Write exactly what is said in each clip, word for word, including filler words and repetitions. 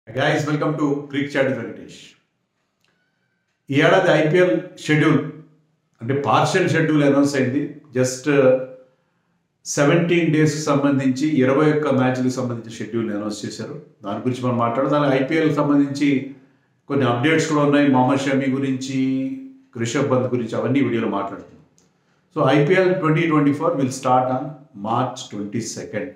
Guys, welcome to Creek Chat with Venkatesh. ఈ ఏడాది IPL schedule అంటే పార్షియల్ షెడ్యూల్ అనౌన్స్ అయింది. జస్ట్ సెవెంటీన్ డేస్కి సంబంధించి ఇరవై ఒక్క మ్యాచ్లకు సంబంధించి షెడ్యూల్ని అనౌన్స్ చేశారు. దాని గురించి మనం మాట్లాడదాం. దాని ఐపీఎల్ సంబంధించి కొన్ని అప్డేట్స్ కూడా ఉన్నాయి. మొహమ్మద్ షమి గురించి, రిషబ్ పంత్ గురించి అవన్నీ వీడియోలో మాట్లాడుతున్నాం. So IPL twenty twenty four will start on March twenty second.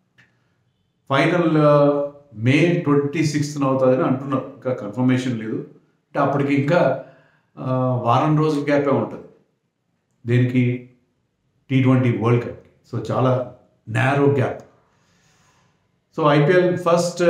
Final May twenty సిక్స్త్న అవుతుందని అంటున్నారు. ఇంకా కన్ఫర్మేషన్ లేదు. అంటే అప్పటికి ఇంకా వారం రోజుల గ్యాపే ఉంటుంది దీనికి, T twenty world cup. So చాలా narrow gap. So IPL first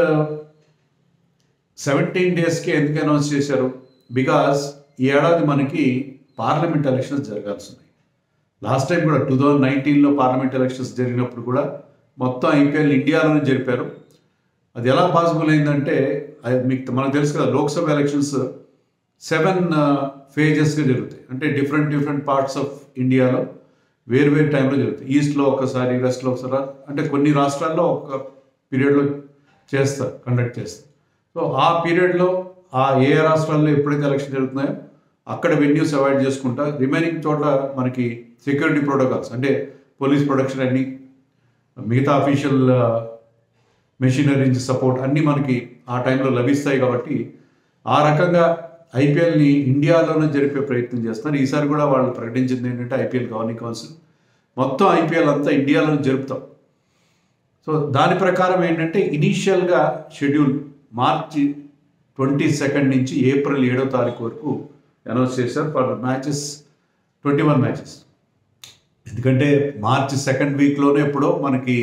seventeen డేస్కి ఎందుకు అనౌన్స్ చేశారు? బికాజ్ ఈ ఏడాది మనకి పార్లమెంట్ ఎలక్షన్స్ జరగాల్సి ఉన్నాయి. లాస్ట్ టైం కూడా టూ థౌజండ్ నైన్టీన్లో పార్లమెంట్ ఎలక్షన్స్ జరిగినప్పుడు కూడా మొత్తం ఐపీఎల్ ఇండియాలోనే జరిపారు. అది ఎలా పాసిబుల్ అయిందంటే, అది మీకు మనకు తెలుసు కదా, లోక్సభ ఎలక్షన్స్ సెవెన్ ఫేజెస్గా జరుగుతాయి. అంటే డిఫరెంట్ డిఫరెంట్ పార్ట్స్ ఆఫ్ ఇండియాలో వేరు వేరు టైంలో జరుగుతాయి. ఈస్ట్లో ఒకసారి, వెస్ట్లో ఒకసారి, అంటే కొన్ని రాష్ట్రాల్లో ఒక పీరియడ్లో చేస్తారు, కండక్ట్ చేస్తారు. సో ఆ పీరియడ్లో ఆ ఏ రాష్ట్రాల్లో ఎప్పుడైతే ఎలక్షన్ జరుగుతున్నాయో అక్కడ వెన్యూస్ అవాయిడ్ చేసుకుంటా రిమైనింగ్ చోట్ల మనకి సెక్యూరిటీ ప్రోటోకాల్స్ అంటే పోలీస్ ప్రొటెక్షన్ అన్నీ, మిగతా అఫీషియల్ మెషినరీ సపోర్ట్ అన్నీ మనకి ఆ టైంలో లభిస్తాయి. కాబట్టి ఆ రకంగా ఐపీఎల్ని ఇండియాలోనే జరిపే ప్రయత్నం చేస్తున్నారు. ఈసారి కూడా వాళ్ళు ప్రకటించింది ఏంటంటే ఐపీఎల్ గవర్నింగ్ కౌన్సిల్ మొత్తం ఐపీఎల్ అంతా ఇండియాలోనే జరుపుతాం. సో దాని ప్రకారం ఏంటంటే ఇనీషియల్గా షెడ్యూల్ మార్చి ట్వంటీ సెకండ్ నుంచి ఏప్రిల్ ఏడో తారీఖు వరకు అనౌన్స్ చేశారు for matches, twenty one matches. ఎందుకంటే మార్చి సెకండ్ వీక్లోనే ఎప్పుడో మనకి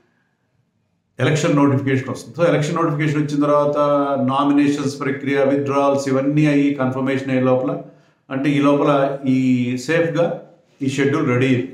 ఎలక్షన్ నోటిఫికేషన్ వస్తుంది. సో ఎలక్షన్ నోటిఫికేషన్ వచ్చిన తర్వాత నామినేషన్స్ ప్రక్రియ, విత్డ్రాల్స్ ఇవన్నీ అయ్యి కన్ఫర్మేషన్ అయ్యే లోపల, అంటే ఈ లోపల ఈ సేఫ్గా ఈ షెడ్యూల్ రెడీ అయింది.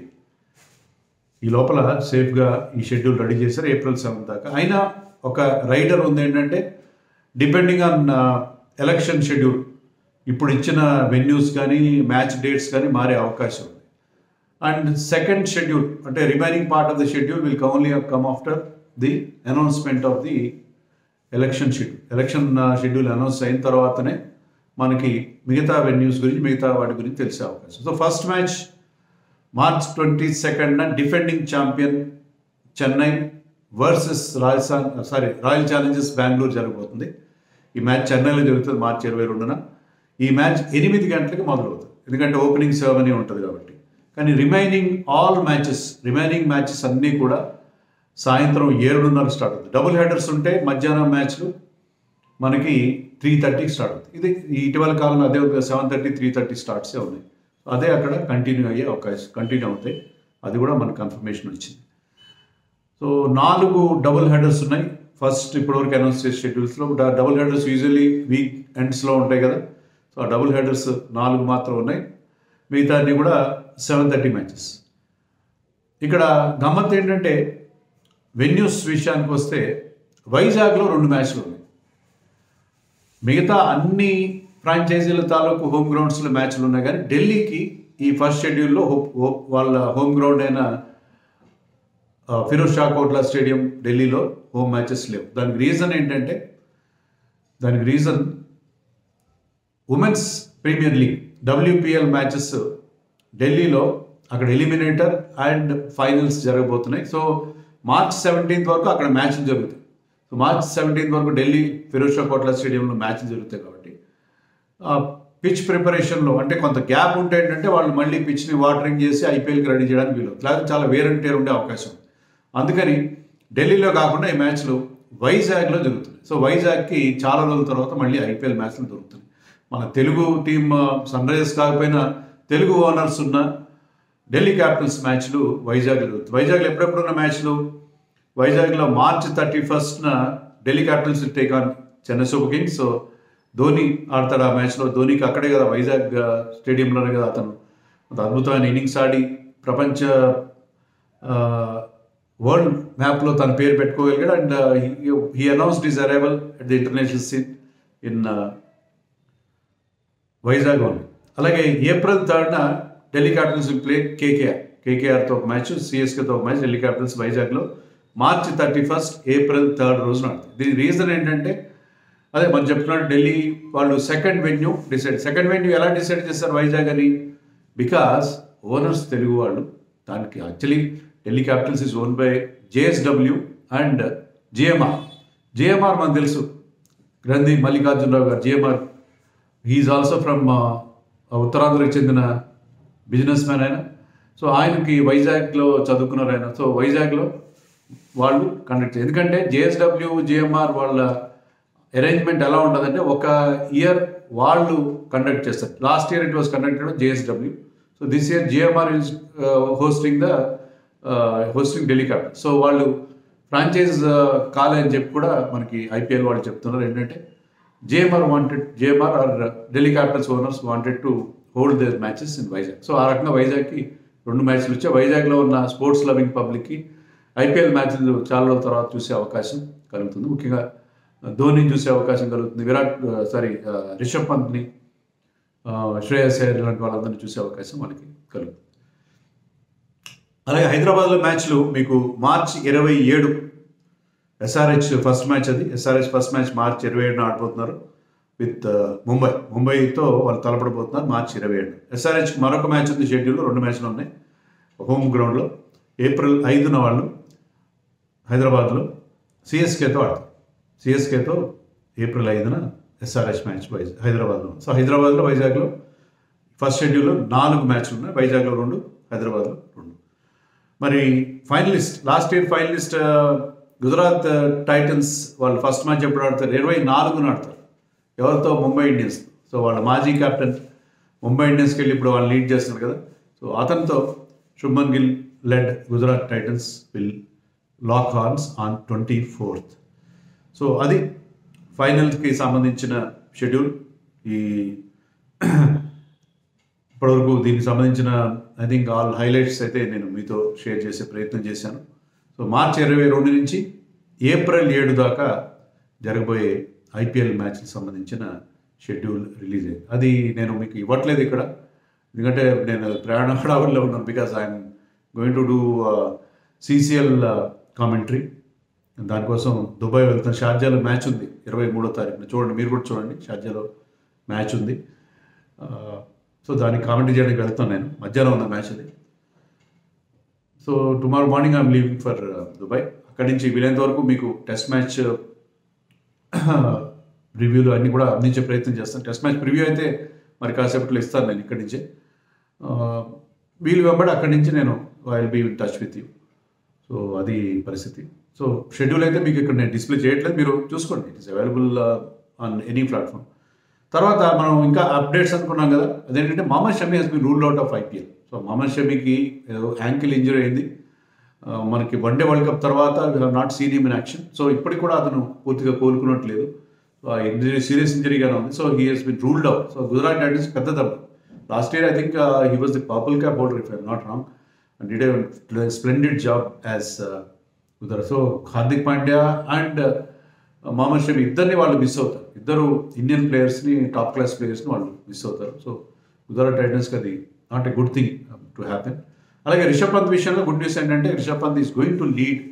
ఈ లోపల సేఫ్గా ఈ షెడ్యూల్ రెడీ చేశారు ఏప్రిల్ సెవెంత్ దాకా. అయినా ఒక రైడర్ ఉంది ఏంటంటే, డిపెండింగ్ ఆన్ ఎలక్షన్ షెడ్యూల్ ఇప్పుడు ఇచ్చిన వెన్యూస్ కానీ మ్యాచ్ డేట్స్ కానీ మారే అవకాశం ఉంది. అండ్ సెకండ్ షెడ్యూల్ అంటే remaining part of the schedule will only come after the announcement of the election schedule. Election schedule announce అయిన తర్వాతనే మనకి మిగతా వెన్యూస్ గురించి, మిగతా వాటి గురించి తెలిసే అవకాశం. So first match March twenty సెకండ్న defending champion Chennai versus Rajasthan sorry Royal Challengers Bengaluru జరగబోతుంది. ఈ మ్యాచ్ చెన్నైలో జరుగుతుంది మార్చి ఇరవై రెండున. ఈ మ్యాచ్ ఎనిమిది గంటలకు మొదలవుతుంది, ఎందుకంటే ఓపెనింగ్ సెరమనీ ఉంటుంది కాబట్టి. కానీ remaining all matches remaining matches అన్నీ కూడా సాయంత్రం ఏడున్నరకు స్టార్ట్ అవుతుంది. డబుల్ హెడర్స్ ఉంటే మధ్యాహ్నం మ్యాచ్లు మనకి త్రీ థర్టీకి స్టార్ట్ అవుతుంది. ఇది ఇటీవల కాలంలో అదే సెవెన్ థర్టీ త్రీ థర్టీ స్టార్ట్సే ఉన్నాయి. అదే అక్కడ కంటిన్యూ అయ్యే అవకాశం కంటిన్యూ అవుతాయి. అది కూడా మనకు కన్ఫర్మేషన్ వచ్చింది. సో నాలుగు డబుల్ హెడర్స్ ఉన్నాయి ఫస్ట్ ఇప్పటివరకు అనౌన్స్ చేసే షెడ్యూల్స్లో. డబుల్ హెడర్స్ యూజువల్లీ వీక్ ఎండ్స్లో ఉంటాయి కదా. సో ఆ డబుల్ హెడర్స్ నాలుగు మాత్రం ఉన్నాయి. మిగతా అన్నీ కూడా సెవెన్ థర్టీ మ్యాచెస్. ఇక్కడ గమ్మత్ ఏంటంటే, వెన్యూస్ విషయానికి వస్తే వైజాగ్లో రెండు మ్యాచ్లు ఉన్నాయి. మిగతా అన్ని ఫ్రాంచైజీల తాలూకు హోమ్ గ్రౌండ్స్లో మ్యాచ్లు ఉన్నాయి. కానీ ఢిల్లీకి ఈ ఫస్ట్ షెడ్యూల్లో వాళ్ళ హోమ్ గ్రౌండ్ అయిన ఫిరోజ్ షా కోట్లా స్టేడియం ఢిల్లీలో హోమ్ మ్యాచెస్ లేవు. దానికి రీజన్ ఏంటంటే, దానికి reason women's premier league WPL matches ఢిల్లీలో అక్కడ ఎలిమినేటర్ అండ్ ఫైనల్స్ జరగబోతున్నాయి. సో మార్చ్ సెవెంటీన్త్ వరకు అక్కడ మ్యాచ్లు జరుగుతాయి. సో మార్చ్ సెవెంటీన్త్ వరకు ఢిల్లీ ఫిరోజ్ షా కోట్లా స్టేడియంలో మ్యాచ్లు జరుగుతాయి. కాబట్టి పిచ్ ప్రిపరేషన్లో అంటే కొంత గ్యాప్ ఉంటే ఏంటంటే వాళ్ళు మళ్ళీ పిచ్ని వాటరింగ్ చేసి ఐపీఎల్కి రెడీ చేయడానికి వీలు, లేకపోతే చాలా వేరంటేర్ ఉండే అవకాశం. అందుకని ఢిల్లీలో కాకుండా ఈ మ్యాచ్లు వైజాగ్లో జరుగుతున్నాయి. సో వైజాగ్కి చాలా రోజుల తర్వాత మళ్ళీ ఐపీఎల్ మ్యాచ్లు దొరుకుతున్నాయి. మన తెలుగు టీం సన్ రైజర్స్ కాకపోయినా తెలుగు ఓనర్స్ ఉన్న ఢిల్లీ క్యాపిటల్స్ మ్యాచ్లు వైజాగ్ జరుగుతుంది. వైజాగ్లో ఎప్పుడెప్పుడున్న మ్యాచ్లు, వైజాగ్లో మార్చ్ థర్టీ ఫస్ట్న Delhi Capitals take on Chennai Super Kings. So Dhoni ఆడతాడు ఆ మ్యాచ్లో. ధోనికి అక్కడే కదా, వైజాగ్ స్టేడియంలోనే కదా అతను అంత అద్భుతమైన ఇన్నింగ్స్ ఆడి ప్రపంచ వరల్డ్ మ్యాప్లో తన పేరు పెట్టుకోగలిగాడు. And he announced his arrival at the international scene in Vizag only. అలాగే ఏప్రిల్ థర్డ్న Delhi Capitals will play KKR కేకేఆర్తో ఒక మ్యాచ్, సిఎస్కేతో ఒక మ్యాచ్. ఢిల్లీ క్యాపిటల్స్ వైజాగ్లో March thirty first April third రోజున ఆడుతుంది. దీని రీజన్ ఏంటంటే, అదే మనం చెప్తున్నట్టు ఢిల్లీ వాళ్ళు second venue decide second venue ఎలా డిసైడ్ చేస్తారు వైజాగ్ అని, బికాస్ ఓనర్స్ తెలుగు వాళ్ళు. దానికి actually Delhi Capitals is own by JSW and GMR. GMR మనకు తెలుసు, గ్రంథి మల్లికార్జునరావు గారు. జిఎంఆర్ హీఈస్ ఆల్సో ఫ్రమ్ ఉత్తరాంధ్రకి చెందిన బిజినెస్ మ్యాన్ ఆయన. సో ఆయనకి వైజాగ్లో చదువుకున్నారు ఆయన. సో వైజాగ్లో వాళ్ళు కండక్ట్ చేయాలి. ఎందుకంటే జేఎస్డబ్ల్యూ జిఎంఆర్ వాళ్ళ అరేంజ్మెంట్ ఎలా ఉంటుందంటే ఒక ఇయర్ వాళ్ళు కండక్ట్ చేస్తారు. Last year it was conducted JSW. So this year GMR is hosting the hosting Delhi capital. So వాళ్ళు ఫ్రాంచైజ్ కాలే అని చెప్పి కూడా మనకి ఐపీఎల్ వాళ్ళు చెప్తున్నారు. ఏంటంటే GMR wanted GMR or Delhi Capitals owners wanted to hold their matches in Vizag. So ఆ రకంగా వైజాగ్కి రెండు మ్యాచ్లు వచ్చాయి. వైజాగ్లో ఉన్న స్పోర్ట్స్ లవింగ్ పబ్లిక్కి ఐపీఎల్ మ్యాచ్లు చాలా రోజుల తర్వాత చూసే అవకాశం కలుగుతుంది. ముఖ్యంగా ధోనిని చూసే అవకాశం కలుగుతుంది. విరాట్ సారీ రిషబ్ పంత్ని, శ్రేయస్ అయ్యర్ లాంటి వాళ్ళందరినీ చూసే అవకాశం మనకి కలుగుతుంది. అలాగే హైదరాబాద్లో మ్యాచ్లు మీకు మార్చి ఇరవై ఏడు ఎస్ఆర్హెచ్ ఫస్ట్ మ్యాచ్, అది ఎస్ఆర్హెచ్ ఫస్ట్ మ్యాచ్ మార్చి ఇరవై ఏడున ఆడిపోతున్నారు విత్ ముంబై. ముంబైతో వాళ్ళు తలపడిపోతున్నారు మార్చి ఇరవై ఏడు. ఎస్ఆర్హెచ్కి మరొక మ్యాచ్ ఉంది షెడ్యూల్లో, రెండు మ్యాచ్లు ఉన్నాయి హోమ్ గ్రౌండ్లో. ఏప్రిల్ ఐదున వాళ్ళు హైదరాబాద్లో సిఎస్కేతో ఆడతారు. సిఎస్కేతో ఏప్రిల్ ఐదున ఎస్ఆర్హెచ్ మ్యాచ్ వైజాగ్ హైదరాబాద్లో. సో హైదరాబాద్లో వైజాగ్లో ఫస్ట్ షెడ్యూల్లో నాలుగు మ్యాచ్లు ఉన్నాయి. వైజాగ్లో రెండు, హైదరాబాద్లో రెండు. మరి finalist last year finalist Gujarat Titans వాళ్ళు ఫస్ట్ మ్యాచ్ ఎప్పుడు ఆడతారు? ఇరవై నాలుగున ఆడతారు. ఎవరితో? ముంబై ఇండియన్స్. సో వాళ్ళ మాజీ కెప్టెన్ ముంబై ఇండియన్స్కి వెళ్ళి ఇప్పుడు వాళ్ళు లీడ్ చేస్తున్నారు కదా. సో అతనితో Shubman Gill led Gujarat Titans will lock horns on twenty fourth. So అది ఫైనల్కి సంబంధించిన షెడ్యూల్. ఈ ఇప్పటివరకు దీనికి సంబంధించిన ఐ థింక్ ఆల్ హైలైట్స్ అయితే నేను మీతో షేర్ చేసే ప్రయత్నం చేశాను. సో మార్చి ఇరవై రెండు నుంచి ఏప్రిల్ ఏడు దాకా జరగబోయే ఐపీఎల్ మ్యాచ్కి సంబంధించిన షెడ్యూల్ రిలీజ్ అయ్యింది. అది నేను మీకు ఇవ్వట్లేదు ఇక్కడ, ఎందుకంటే నేను ప్రయాణ హడావుల్లో ఉన్నాను. Because I'm going to do CCL commentary. దానికోసం దుబాయ్ వెళ్తాను. షార్జాలో మ్యాచ్ ఉంది ఇరవై మూడో తారీఖున. చూడండి, మీరు కూడా చూడండి, షార్జాలో మ్యాచ్ ఉంది. సో దానికి కామెంటరీ చేయడానికి వెళ్తాను నేను. మధ్యాహ్నం ఉన్న మ్యాచ్ అది. So tomorrow morning I'm leaving for Dubai. అక్కడి నుంచి వీలైనంత వరకు మీకు టెస్ట్ మ్యాచ్ రివ్యూలు అన్నీ కూడా అందించే ప్రయత్నం చేస్తాను. టెస్ట్ మ్యాచ్ ప్రివ్యూ అయితే మరి కాసేపట్లో ఇస్తాను నేను ఇక్కడి నుంచే. వీలు వెంబడి అక్కడి నుంచి నేను I will be in touch with you. So అది పరిస్థితి. సో షెడ్యూల్ అయితే మీకు ఇక్కడ నేను డిస్ప్లే చేయట్లేదు, మీరు చూసుకోండి. It is available on any platform. తర్వాత మనం ఇంకా అప్డేట్స్ అనుకున్నాం కదా, అదేంటంటే Mohammed Shami he's been ruled out of IPL. So Mohammed షమికి యాంకిల్ ఇంజరీ అయింది మనకి వన్డే వరల్డ్ కప్ తర్వాత. We have not seen him in action. So ఇప్పటికి కూడా అతను పూర్తిగా కోలుకున్నట్లేదు. సో ఆ ఇంజరీ సీరియస్ ఇంజరీగానే ఉంది. So he he's been ruled out. So Gujarat Titans పెద్ద దెబ్బ. Last year I think he was the purple cap holder if I'm not wrong and did a splendid job as Gujarat. So Hardik Pandya and Mohammed Shami ఇద్దరిని వాళ్ళు miss అవుతారు. ఇద్దరు Indian ప్లేయర్స్ని, top class ప్లేయర్స్ని వాళ్ళు miss అవుతారు. సో గుజరాత్ టైటన్స్కి అది not a good thing to happen. అలాగే రిషబ్ పంత్ విషయంలో గుడ్ న్యూస్ ఏంటంటే Rishabh Pant is going to lead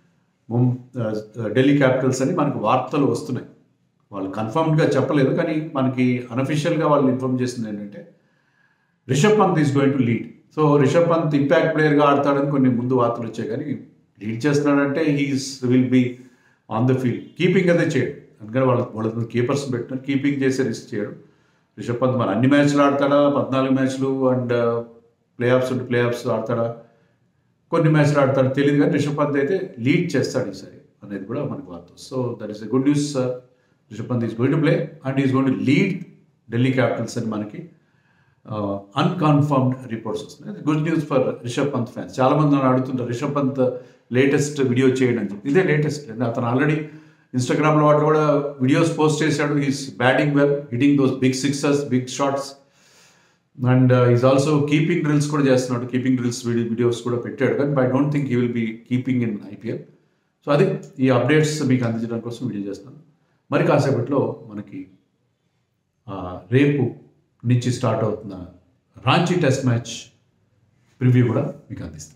Delhi Capitals అని మనకు వార్తలు వస్తున్నాయి. వాళ్ళు కన్ఫర్మ్డ్గా చెప్పలేదు, కానీ మనకి అన్అఫిషియల్గా వాళ్ళు ఇన్ఫార్మ్ చేసింది ఏంటంటే Rishabh Pant is going to lead. So Rishabh Pant impact ప్లేయర్గా ఆడతాడని కొన్ని ముందు వార్తలు వచ్చాయి, కానీ లీడ్ చేస్తున్నాడంటే he's will be on the field. Keeping అదే చేయడు, అందుకని వాళ్ళ వాళ్ళ కీపర్స్ పెట్టిన కీపింగ్ చేసే రిస్క్ చేయడు రిషబ్ పంత్. మరి అన్ని మ్యాచ్లు ఆడతాడా? పద్నాలుగు మ్యాచ్లు అండ్ ప్లే ఆఫ్స్ ఉంటే ప్లే ఆఫ్స్ ఆడతాడా? కొన్ని మ్యాచ్లు ఆడతాడు తెలియదు, కానీ రిషబ్ పంత్ అయితే లీడ్ చేస్తాడు ఈసారి అనేది కూడా మనకు వార్త. So that is a good news. Rishabh Pant is going to play and is going to lead Delhi Capitals అని మనకి అన్కన్ఫర్మ్డ్ రిపోర్ట్స్ వస్తున్నాయి. Good news for Rishabh Pant fans. చాలామంది నన్ను అడుగుతుంటారు రిషబ్ పంత్ లేటెస్ట్ వీడియో చేయడం అని చెప్పి. ఇదే లేటెస్ట్. అతను ఆల్రెడీ ఇన్స్టాగ్రామ్లో వాటి కూడా వీడియోస్ పోస్ట్ చేశాడు. Is batting well, hitting those big sixers, big shots and is also keeping drills కూడా చేస్తున్నాడు. కీపింగ్ డ్రిల్స్ వీడియోస్ కూడా పెట్టాడు, కానీ I don't think he will be keeping in IPL. So అది ఈ అప్డేట్స్ మీకు అందించడం కోసం వీడియో చేస్తున్నాను. మరి కాసేపట్లో మనకి రేపు నుంచి స్టార్ట్ అవుతున్న రాంచీ టెస్ట్ మ్యాచ్ ప్రివ్యూ కూడా మీకు అందిస్తాను.